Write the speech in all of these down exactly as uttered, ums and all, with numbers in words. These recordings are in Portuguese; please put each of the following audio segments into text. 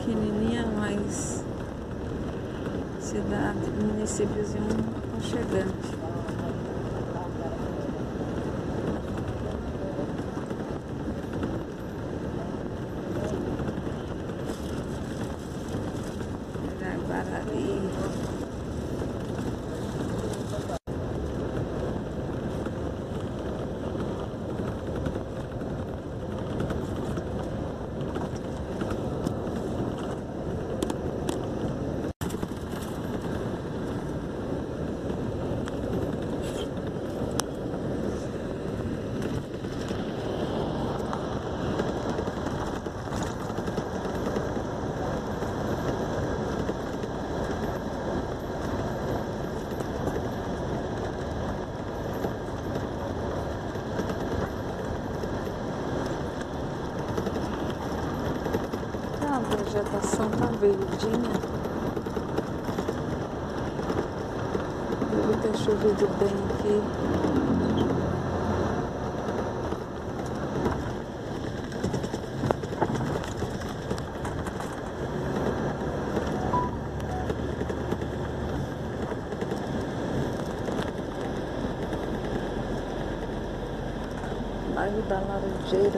pequenininha, mas cidade, municípiozinho aconchegante. Iraguarari. A vegetação tá verdinha. Deve ter chovido bem aqui. Bairro da Laranjeira.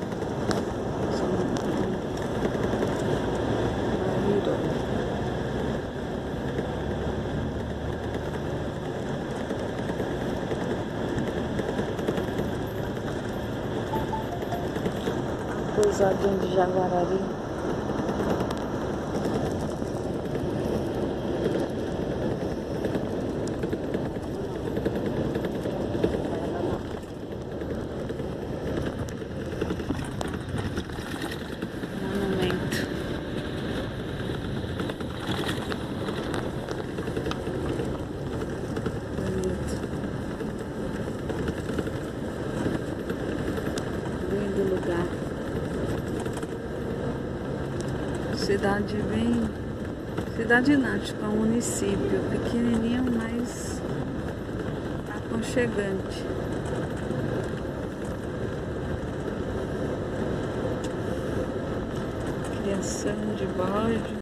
Pousadinho de Jaguarari. Monumento. Bonito. Lindo lugar. Cidade bem... Cidade não, tipo, é um município pequenininho, mas aconchegante. Criação de bode.